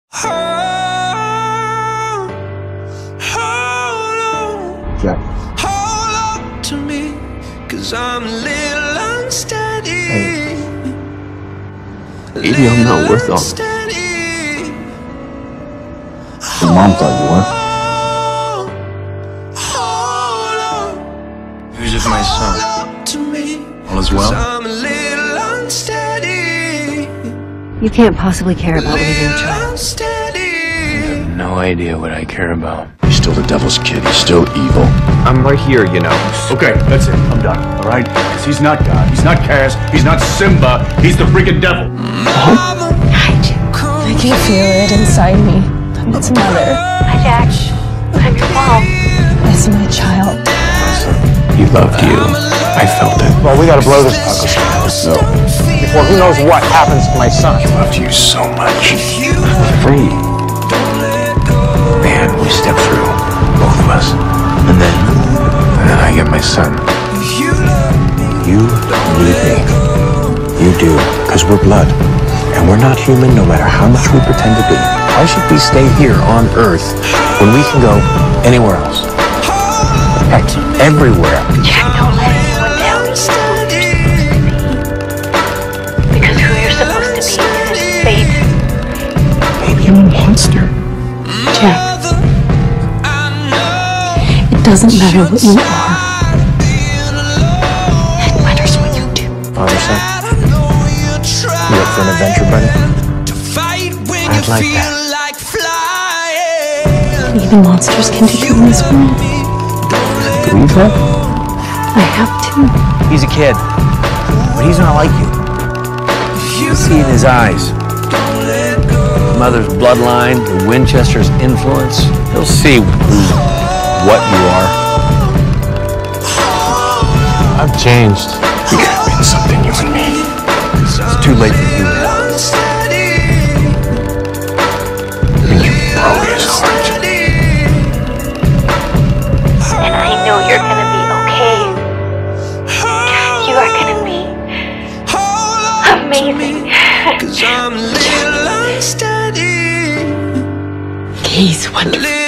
Jack. Hold up to me, 'cause I'm a little unsteady. Hey. Maybe I'm not worth all this. Your mom thought you were. Who's it, my son? All is well? You can't possibly care about losing a child. You have no idea what I care about. He's still the devil's kid. He's still evil. I'm right here, you know. Okay, that's it. I'm done. All right? Because he's not God. He's not Kaz. He's not Simba. He's the freaking devil. I can feel it inside me. It's mother. Hi, Jack. I'm your mom. It's my child. He loved you. I felt it. Well, we gotta blow this puzzle. No. Before who knows what happens to my son. He loved you so much. I'm afraid. Man, we stepped through. Both of us. And then I get my son. You need me. You do. Because we're blood. And we're not human no matter how much we pretend to be. Why should we stay here on Earth when we can go anywhere else? Heck, everywhere. Jack, don't let anyone tell you because who you're supposed to be is fate. Maybe I'm a monster. Jack, it doesn't matter what you are. It matters what you do. Father, son. You up for an adventure, buddy? I'd like that. Even monsters can do good in this world. Believe that? I have to. He's a kid, but he's not like you. You see in his eyes. Mother's bloodline, the Winchester's influence. He'll see what you are. I've changed. We could have been something, you and me. It's too late for you now. And you broke his heart. And I know you're gonna be okay. You are gonna be amazing. Cause I'm a little unsteady. He's wonderful.